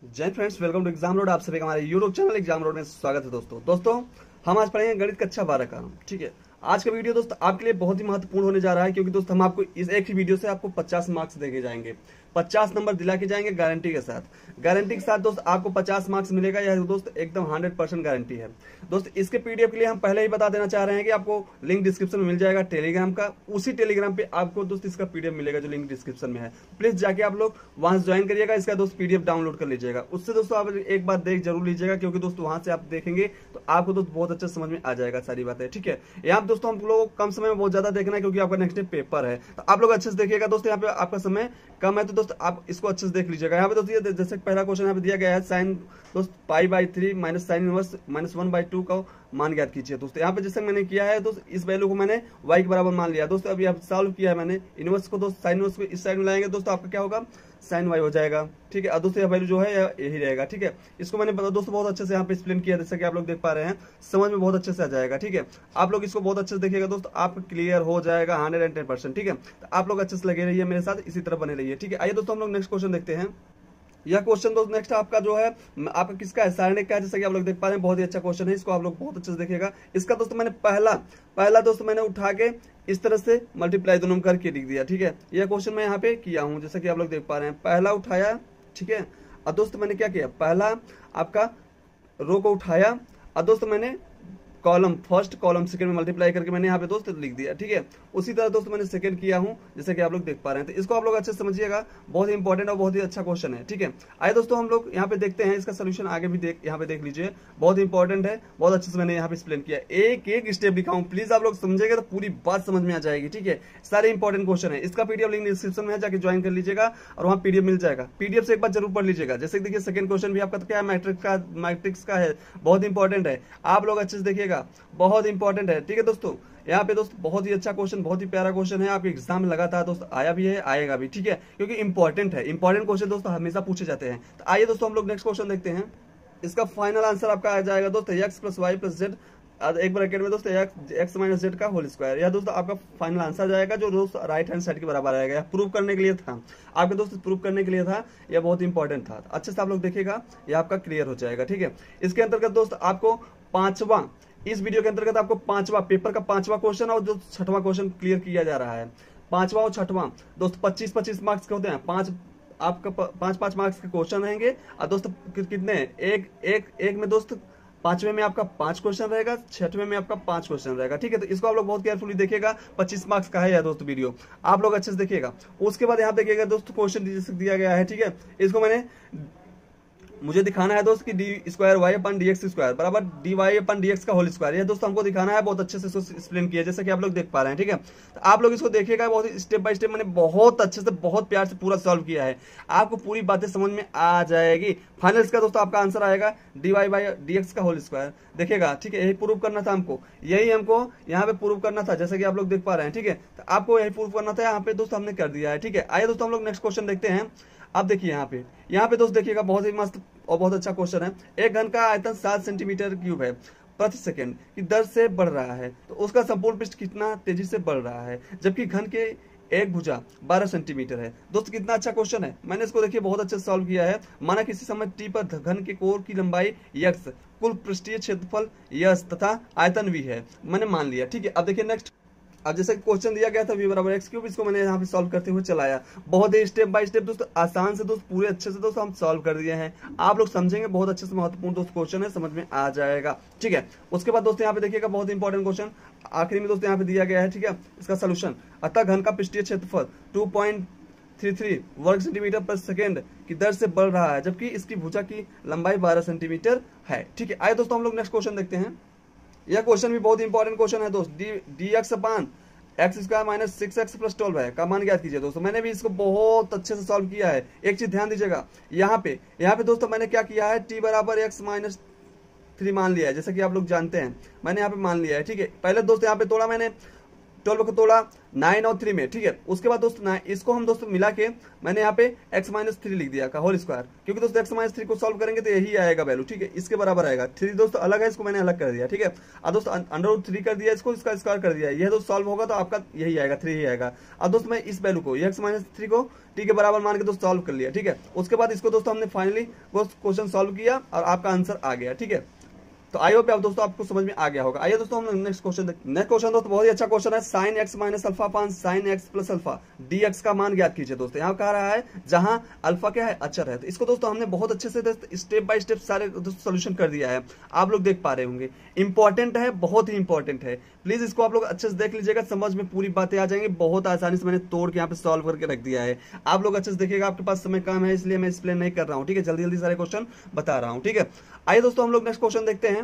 जय friends, welcome to exam road. आप सभी का हमारे यूट्यूब चैनल एग्जाम रोड में स्वागत है। दोस्तों हम आज पढ़ेंगे गणित कक्षा 12 का। ठीक है, आज का वीडियो दोस्त आपके लिए बहुत ही महत्वपूर्ण होने जा रहा है, क्योंकि दोस्त हम आपको इस एक ही वीडियो से आपको 50 मार्क्स देके जाएंगे, 50 नंबर दिला के जाएंगे गारंटी के साथ दोस्त आपको 50 मार्क्स मिलेगा। यह दोस्त एकदम 100% गारंटी है। दोस्त इसके पीडीएफ के लिए हम पहले ही बता देना चाह रहे हैं कि आपको लिंक डिस्क्रिप्शन में मिल जाएगा टेलीग्राम का। उसी टेलीग्राम पे आपको दोस्त इसका पीडीएफ मिलेगा जो लिंक डिस्क्रिप्शन में है। प्लीज जाके आप लोग वहां से ज्वाइन करिएगा, इसका दोस्त पीडीएफ डाउनलोड कर लीजिएगा। उससे दोस्तों आप एक बार देख जरूर लीजिएगा, क्योंकि दोस्तों वहां से आप देखेंगे तो आपको दोस्त बहुत अच्छा समझ में आ जाएगा सारी बातें। ठीक है, यहाँ दोस्तों हम लोग कम समय में बहुत ज्यादा देखना है, क्योंकि आपका नेक्स्ट डे पेपर है, तो आप लोग अच्छे से देखिएगा। दोस्तों यहाँ पे आपका समय कम है, तो दोस्त आप इसको अच्छे से देख लीजिएगा। यहाँ पे दोस्तों जैसे पहला क्वेश्चन यहाँ पे दिया गया है, साइन दोस्त पाई/3 माइनस साइन इनवर्स -1/2 का मान ज्ञात कीजिए। दोस्तों यहाँ पे जैसे मैंने किया है दोस्त, इस वैल्यू को मैंने y के बराबर मान लिया। दोस्तों अभी सॉल्व किया है मैंने, इनवर्स को दोस्त साइन इनवर्स को इस साइड में लाएंगे दोस्तों, आपका क्या होगा साइन y हो जाएगा। ठीक है, और दोस्तों यह वैल्यू जो है यही रहेगा। ठीक है, इसको मैंने दोस्तों बहुत अच्छे से यहाँ पे एक्सप्लेन किया, जैसे कि आप लोग देख पा रहे हैं, समझ में बहुत अच्छे से आ जाएगा। ठीक है, आप लोग इसको बहुत अच्छे से देखिएगा दोस्तों, आपको क्लियर हो जाएगा 110%। ठीक है, तो आप लोग अच्छे से लगे रहिए मेरे साथ, इसी तरह बने रहिए। ठीक है, आइए दोस्तों हम लोग नेक्स्ट क्वेश्चन देखते हैं। यह क्वेश्चन दोस्त नेक्स्ट आपका जो है आपका किसका है, सारणिक का है, जैसा कि आप लोग देख पा रहे हैं। बहुत ही अच्छा क्वेश्चन है, इसको आप लोग बहुत अच्छे से देखिएगा। इसका दोस्तों मैंने पहला दोस्तों मैंने उठा के इस तरह से मल्टीप्लाई दोनों में करके लिख दिया। ठीक है, यह क्वेश्चन मैं यहाँ पे किया हूँ, जैसा कि आप लोग देख पा रहे हैं। पहला उठाया, ठीक है, और दोस्तों मैंने क्या किया, पहला आपका रो को उठाया, और दोस्तों मैंने कॉलम फर्स्ट कॉलम सेकंड में मल्टीप्लाई करके मैंने यहाँ पे दोस्त लिख दिया। ठीक है, उसी तरह दोस्तों मैंने सेकंड किया हूँ, जैसे कि आप लोग देख पा रहे हैं। तो इसको आप लोग अच्छे से समझिएगा, बहुत ही इंपॉर्टेंट और बहुत ही अच्छा क्वेश्चन है। ठीक है, आइए दोस्तों हम लोग यहाँ पे देखते हैं इसका सोल्यूशन। आगे भी यहाँ पे देख लीजिए, बहुत इंपॉर्टेंट है, बहुत अच्छे से मैंने यहाँ पे एक्सप्लेन किया। एक एक स्टेप लिखा हूँ, प्लीज आप लोग समझेंगे तो पूरी बात समझ में आ जाएगी। ठीक है, सारे इंपॉर्टेंट क्वेश्चन है। इसका पीडीएफ लिंक डिस्क्रिप्शन में है, जाके ज्वाइन कर लीजिएगा और वहाँ पीडीएफ मिल जाएगा। पीडीएफ से एक बार जरूर पढ़ लीजिएगा। जैसे देखिए सेकंड क्वेश्चन भी आपका क्या है, मैट्रिक्स का है, बहुत इंपॉर्टेंट है, आप लोग अच्छे से देखिएगा, बहुत इंपॉर्टेंट है। ठीक है दोस्तों, यहाँ पे दोस्त बहुत ही अच्छा क्वेश्चन, बहुत ही प्यारा क्वेश्चन है, आपके एग्जाम में लगातार दोस्त आया भी है, आएगा भी। ठीक है, क्योंकि इंपॉर्टेंट है, इंपॉर्टेंट क्वेश्चन दोस्तों हमेशा पूछे जाते हैं। तो आइए दोस्तों हम लोग नेक्स्ट क्वेश्चन देखते हैं। इसका फाइनल आंसर आपका आ जाएगा दोस्तों x + y + z, एक ब्रैकेट में दोस्तों x - z का होल स्क्वायर। यह दोस्तों आपका फाइनल आंसर जाएगा, जो दोस्त राइट हैंड साइड के बराबर आएगा। यह प्रूव करने के लिए था, आपके दोस्त प्रूव करने के लिए था, यह बहुत इंपॉर्टेंट था। अच्छे से आप लोग देखिएगा, यह आपका क्लियर हो जाएगा। ठीक है, इसके अंतर्गत दोस्त आपको पांचवा, इस वीडियो के अंतर्गत आपको पांचवा पेपर का पांचवा क्वेश्चन और जो छठवां क्वेश्चन क्लियर किया जा रहा है। पांचवा और छठवां दोस्त 25-25 मार्क्स के होते हैं। आपका 5-5 मार्क्स के क्वेश्चन रहेंगे, और दोस्त कितने, एक में दोस्त पांचवें में आपका 5 क्वेश्चन रहेगा, छठवें में आपका 5 क्वेश्चन रहेगा। ठीक है, तो इसको आप लोग बहुत केयरफुली देखिएगा। 25 मार्क्स का है यह दोस्त वीडियो, आप लोग अच्छे से देखिएगा। उसके बाद यहाँ देखिएगा दोस्त क्वेश्चन दिया गया है। ठीक है, इसको मुझे दिखाना है दोस्त कि d2y/dx² बराबर dy/dx का होल स्क्वायर। ये दोस्त हमको दिखाना है, बहुत अच्छे से एक्सप्लेन किया, जैसे कि आप लोग देख पा रहे हैं। ठीक है, तो आप लोग इसको देखिएगा, बहुत स्टेप बाय स्टेप मैंने बहुत अच्छे से बहुत प्यार से पूरा सॉल्व किया है, आपको पूरी बातें समझ में आ जाएगी। फाइनल इसका दोस्तों आपका आंसर आएगा dy/dx का होल स्क्वायर। देखिएगा, ठीक है, यही प्रूव करना था हमको, यही हमको यहाँ पे प्रूव करना था, जैसे कि आप लोग देख पा रहे हैं। ठीक है, तो आपको यही प्रूव करना था, यहाँ पे दोस्तों हमने कर दिया है। ठीक है, आइए दोस्तों हम लोग नेक्स्ट क्वेश्चन देखते हैं। अब देखिए यहाँ पे दोस्त देखिएगा, बहुत ही मस्त और बहुत अच्छा क्वेश्चन है। एक घन का आयतन 7 सेंटीमीटर क्यूब है प्रति सेकंड की दर से बढ़ रहा है, तो उसका संपूर्ण पृष्ठ कितना तेजी से बढ़ रहा है, जबकि घन के एक भुजा 12 सेंटीमीटर है। दोस्त कितना अच्छा क्वेश्चन है, मैंने इसको देखिए बहुत अच्छे से सॉल्व किया है। माना किसी समय टी पर घन के कोर की लंबाई x, कुल पृष्ठीय क्षेत्रफल यस तथा आयतन v है, मैंने मान लिया। ठीक है, अब देखिए नेक्स्ट, अब जैसे क्वेश्चन दिया गया था v = x³, इसको मैंने यहाँ पे सॉल्व करते हुए चलाया, बहुत ही स्टेप बाय स्टेप दोस्तों, आसान से दोस्त पूरे अच्छे से दोस्तों हम सॉल्व कर दिए हैं। आप लोग समझेंगे, बहुत अच्छे से महत्वपूर्ण दोस्त क्वेश्चन है, समझ में आ जाएगा। ठीक है, उसके बाद दोस्तों यहाँ पे देखिएगा, बहुत इंपॉर्टेंट क्वेश्चन आखिरी में दोस्तों यहाँ पे दिया गया है। ठीक है, इसका सोल्यूशन, अतः घन का पृष्ठीय क्षेत्रफल 2.33 वर्ग सेंटीमीटर पर सेकेंड की दर से बढ़ रहा है, जबकि इसकी भुजा की लंबाई 12 सेंटीमीटर है। ठीक है, आइए दोस्तों हम लोग नेक्स्ट क्वेश्चन देखते हैं। यह क्वेश्चन भी बहुत इंपॉर्टेंट क्वेश्चन है दोस्त। dx/x² - 6x + 12 है का मान ज्ञात कीजिए। दोस्तों मैंने भी इसको बहुत अच्छे से सॉल्व किया है। एक चीज ध्यान दीजिएगा, यहाँ पे दोस्तों मैंने क्या किया है, t = x - 3 मान लिया है, जैसे कि आप लोग जानते हैं, मैंने यहाँ पे मान लिया है। ठीक है, पहले दोस्तों यहाँ पे थोड़ा मैंने 12 को तोड़ा 9 और 3 में, ठीक है। उसके बाद दोस्त इसको हम दोस्त मिला के मैंने यहाँ पे x-3 लिख दिया का होल स्क्वायर, क्योंकि दोस्त x-3 को सॉल्व करेंगे तो यही आएगा वैल्यू, ठीक है। इसके बराबर आएगा। 3 दोस्त अलग है, इसको मैंने अलग कर दिया, ठीक है। अब दोस्त √3 कर दिया, इसको इसका स्क्वायर कर दिया, यह दोस्त सॉल्व होगा तो आपका यही आएगा 3 ही आएगा। अब दोस्त मैं इस वैल्यू को x-3 को t के बराबर मान के दोस्त सॉल्व कर लिया, ठीक है। उसके बाद इसको दोस्तों हमने फाइनली क्वेश्चन सॉल्व किया और आपका आंसर आ गया, ठीक है। तो आई होप आप दोस्तों आपको समझ में आ गया होगा। आइए दोस्तों हम नेक्स्ट क्वेश्चन देखते हैं। नेक्स्ट क्वेश्चन दोस्तों बहुत ही अच्छा क्वेश्चन है। sin x minus alpha upon sin x plus alpha dx का मान ज्ञात कीजिए। दोस्तों यहाँ कह रहा है जहां अल्फा क्या है, अचर है। तो इसको दोस्तों हमने बहुत अच्छे से स्टेप बाय स्टेप सारे सोल्यूशन कर दिया है, आप लोग देख पा रहे होंगे। इंपॉर्टेंट है, बहुत ही इंपॉर्टेंट है, प्लीज इसको आप लोग अच्छे से देख लीजिएगा, समझ में पूरी बातें आ जाएंगी। बहुत आसानी से मैंने तोड़ के यहाँ पे सॉल्व करके रख दिया है, आप लोग अच्छे से देखिएगा। आपके पास समय कम है इसलिए मैं एक्सप्लेन नहीं कर रहा हूँ, ठीक है। जल्दी जल्दी सारे क्वेश्चन बता रहा हूँ, ठीक है। आइए दोस्तों हम लोग नेक्स्ट क्वेश्चन देखते हैं।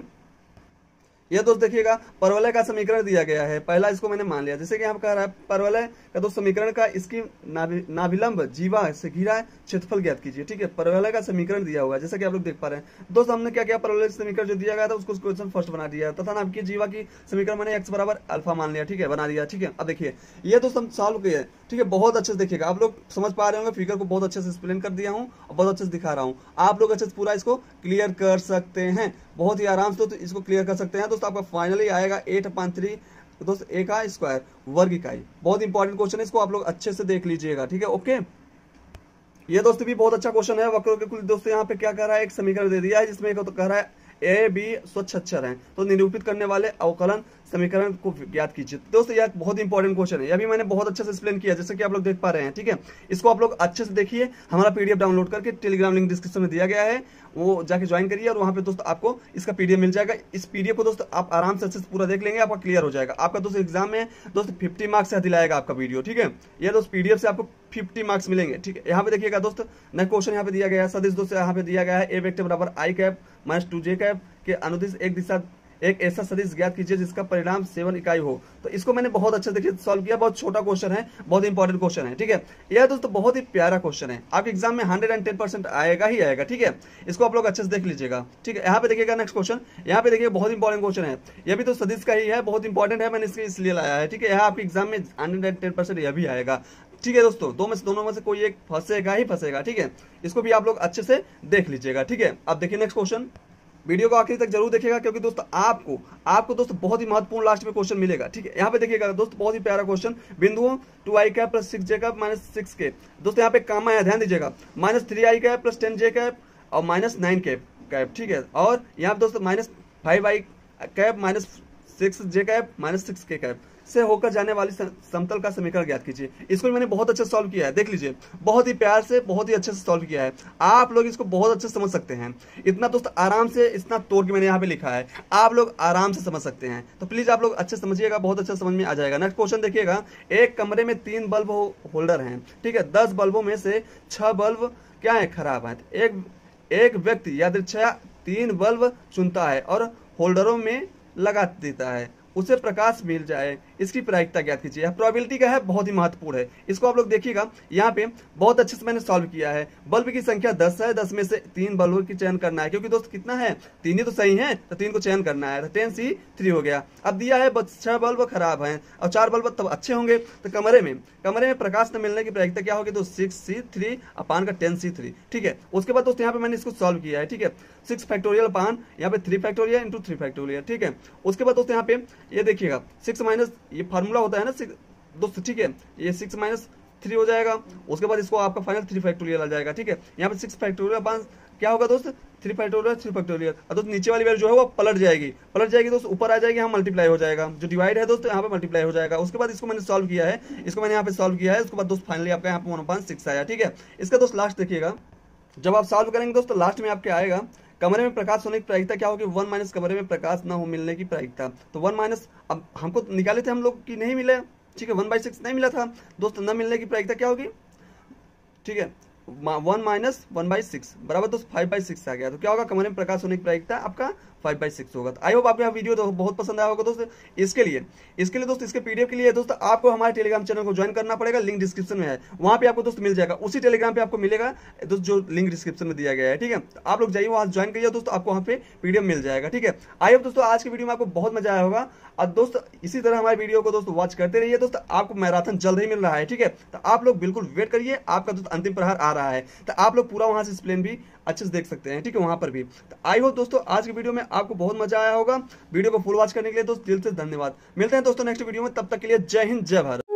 यह दोस्त देखिएगा, परवलय का समीकरण दिया गया है। पहला इसको मैंने मान लिया, जैसे कि यहाँ कह रहा है परवलय का दोस्त समीकरण का इसकी नाभिलंब जीवा से घिरा है क्षेत्रफल ज्ञात कीजिए, ठीक है। परवलय का समीकरण दिया हुआ है, जैसा कि आप लोग देख पा रहे हैं। दोस्त हमने क्या किया, परवलय समीकरण जो दिया गया था उसको क्वेश्चन फर्स्ट बना दिया तथा नाभिकीय जीवा की समीकरण मैंने x बराबर अल्फा मान लिया, ठीक है, बना दिया, ठीक है। अब देखिए ये दोस्त हम सॉल्व किए, ठीक है। बहुत अच्छे से देखिएगा, आप लोग समझ पा रहे होंगे। फिगर को बहुत अच्छे से एक्सप्लेन कर दिया हूँ और बहुत अच्छे से दिखा रहा हूँ, आप लोग अच्छे से पूरा इसको क्लियर कर सकते हैं, बहुत ही आराम से तो इसको क्लियर कर सकते हैं। दोस्तों आपका फाइनली आएगा 8/3 दोस्त a का स्क्वायर वर्ग इकाई। बहुत इंपॉर्टेंट क्वेश्चन है, इसको आप लोग अच्छे से देख लीजिएगा, ठीक है, ओके। ये दोस्त भी बहुत अच्छा क्वेश्चन है। वक्रों के कुल दोस्तों यहाँ पे क्या कर रहा है, एक समीकरण दे दिया है जिसमें एक तो कह रहा है ए बी स्वच्छ अक्षर हैं, तो निरूपित करने वाले अवकलन समीकरण को ज्ञात कीजिए। दोस्तों यह बहुत इंपॉर्टेंट क्वेश्चन है, यह भी मैंने बहुत अच्छे से एक्सप्लेन किया, जैसे कि आप लोग देख पा रहे हैं, ठीक है। इसको आप लोग अच्छे से देखिए, हमारा पीडीएफ डाउनलोड करके टेलीग्राम लिंक डिस्क्रिप्शन में दिया गया है, वो जाके ज्वाइन करिए और वहां पे दोस्त आपको इसका पीडीएफ मिल जाएगा। इस पीडीएफ को दोस्त आप आराम से अच्छे से पूरा देख लेंगे, आपका क्लियर हो जाएगा। आपका दोस्त एग्जाम में दोस्त 50 मार्क्स से दिलाएगा आपका वीडियो, ठीक है। ये दोस्त पीडीएफ से आपको 50 मार्क्स मिलेंगे, ठीक है। यहाँ पे देखिएगा दोस्त नेक्स्ट क्वेश्चन यहाँ पे दिया गया है। सदिश दोस्त यहाँ पे दिया गया है ए वेक्टर बराबर आई कैप माइनस 2j कैप के अनुदिश एक दिशा एक ऐसा सदिश ज्ञात कीजिए जिसका परिणाम 7 इकाई हो। तो इसको मैंने बहुत अच्छे देखिए सॉल्व किया, बहुत छोटा क्वेश्चन है, बहुत इंपॉर्टेंट क्वेश्चन है, ठीक है। यह दोस्तों बहुत ही प्यारा क्वेश्चन है, आपके एग्जाम में 110% आएगा ही आएगा, ठीक है। इसको आप लोग अच्छे से देख लीजिएगा, ठीक है। यहाँ पे देखिएगा नेक्स्ट क्वेश्चन, यहाँ पे देखिए बहुत इंपॉर्टेंट क्वेश्चन है, यह भी तो सदिश का ही है, बहुत इंपॉर्टेंट है, मैंने इसके इसलिए लाया है, ठीक है। यहाँ आपके एग्जाम में 110% यह भी आएगा, ठीक है दोस्तों। दोनों में से कोई एक फंसेगा ही फंसेगा, ठीक है। इसको भी आप लोग अच्छे से देख लीजिएगा, ठीक है। अब देखिए नेक्स्ट क्वेश्चन, वीडियो को आखिर तक जरूर देखिएगा, क्योंकि दोस्तों आपको दोस्तों बहुत ही महत्वपूर्ण लास्ट में क्वेश्चन मिलेगा, ठीक है। यहाँ पे देखिएगा दोस्तों बहुत ही प्यारा क्वेश्चन, बिंदुओं 2i cap plus 6j cap minus 6k। दोस्तों यहाँ पे कामा है, ध्यान दीजिएगा, minus 3i cap plus 10j cap और माइनस 9 कैप, ठीक है। और यहाँ पे दोस्तों minus 5i cap minus 6j cap minus 6k cap से होकर जाने वाली समतल का समीकरण ज्ञात कीजिए। इसको मैंने बहुत अच्छे से सॉल्व किया है, देख लीजिए, बहुत ही प्यार से बहुत ही अच्छे से सॉल्व किया है। आप लोग इसको बहुत अच्छे से समझ सकते हैं, इतना दोस्त आराम से इतना तोड़ के मैंने यहाँ पे लिखा है, आप लोग आराम से समझ सकते हैं। तो प्लीज आप लोग अच्छे से समझिएगा, बहुत अच्छे समझ में आ जाएगा। नेक्स्ट क्वेश्चन देखिएगा, एक कमरे में 3 बल्ब होल्डर हैं, ठीक है। 10 बल्बों में से 6 बल्ब क्या है, खराब है। एक व्यक्ति यादृच्छया 3 बल्ब चुनता है और होल्डरों में लगा देता है, उसे प्रकाश मिल जाए, इसकी प्रायिकता ज्ञात कीजिए। यह प्रोबेबिलिटी का है, बहुत ही महत्वपूर्ण है, इसको आप लोग देखिएगा। यहाँ पे बहुत अच्छे से मैंने सॉल्व किया है। बल्ब की संख्या 10 है, 10 में से 3 बल्बों की चयन करना है, क्योंकि दोस्त कितना है, 3 ही तो सही है, तो 3 को चयन करना है, तो 10C3 हो गया। अब दिया है 6 बल्ब खराब हैं और 4 बल्ब तब अच्छे होंगे, तो कमरे में प्रकाश न मिलने की प्रायिकता क्या होगी, तो 6C3 अपान का 10C3, ठीक है। उसके बाद दोस्त यहाँ पे मैंने इसको सॉल्व किया है, ठीक है। 6 फैक्टोरियल अपान यहाँ पे 3 फैक्टोरियल इंटू 3 फैक्टोरियल, ठीक है। उसके बाद दोस्त यहाँ पे ये देखिएगा 6 माइनस, ये फार्मूला होता है ना दोस्त, ठीक है, ये 6 माइनस 3 हो जाएगा। उसके बाद इसको आपका फाइनल 3 फैक्टोरियल आ जाएगा, ठीक है। यहाँ पे 6 फैक्टोरियल अपान क्या होगा दोस्त, 3 फैक्टोरियल 3 फैक्टोरियल, और दोस्त नीचे वाली वैल्यू जो है वो पलट जाएगी दोस्त, ऊपर आ जाएगी, यहाँ मल्टीप्लाई हो जाएगा, जो डिवाइड है दोस्त यहाँ पे मल्टीप्लाई हो जाएगा। उसके बाद इसको मैंने सॉल्व किया है, इसको मैंने यहाँ पे सॉल्व किया है। उसके बाद दोस्त फाइनली आपका यहाँ पे 1/6 आया, ठीक है। इसका दोस्त लास्ट देखिएगा, जब आप सॉल्व करेंगे दोस्त लास्ट में आपके आएगा कमरे में प्रकाश होने की प्रायिकता क्या होगी, 1 माइनस कमरे में प्रकाश न हो मिलने की प्रायिकता। तो 1 माइनस, अब हमको निकाले थे हम लोग कि नहीं मिले, ठीक है, 1/6 नहीं मिला था दोस्त, न मिलने की प्रायिकता क्या होगी, ठीक है। 1 माइनस 1/6 बराबर दोस्त 5/6 आ गया। तो क्या होगा, कमरे में प्रकाश होने की प्रायिकता आपका 5/6 होगा। तो आई होप आपको यह वीडियो बहुत पसंद आया होगा दोस्त। इसके लिए दोस्त इसके पीडीएफ के लिए दोस्त आपको हमारे टेलीग्राम चैनल को ज्वाइन करना पड़ेगा, लिंक डिस्क्रिप्शन में है, वहां पे आपको दोस्त मिल जाएगा। उसी टेलीग्राम पे आपको मिलेगा दोस्त जो लिंक डिस्क्रिप्शन में दिया गया है, ठीक है। तो आप लोग जाइए वहां ज्वाइन करिए दोस्तों, आपको वहां पे पीडीएफ मिल जाएगा, ठीक है। आई होप दोस्तों आज की वीडियो में आपको बहुत मजा आया होगा। और दोस्त इसी तरह हमारे वीडियो को दोस्त वॉच करते रहिए दोस्त, आपको मैराथन जल्द ही मिल रहा है, ठीक है। तो आप लोग बिल्कुल वेट करिए, आपका दोस्त अंतिम प्रहार आ रहा है, तो आप लोग पूरा वहां से एक्सप्लेन भी अच्छे से देख सकते हैं, ठीक है, वहां पर भी। तो आई होप दोस्तों आज की वीडियो में आपको बहुत मजा आया होगा। वीडियो को फुल वॉच करने के लिए दोस्त दिल से धन्यवाद। मिलते हैं दोस्तों नेक्स्ट वीडियो में, तब तक के लिए जय हिंद जय भारत।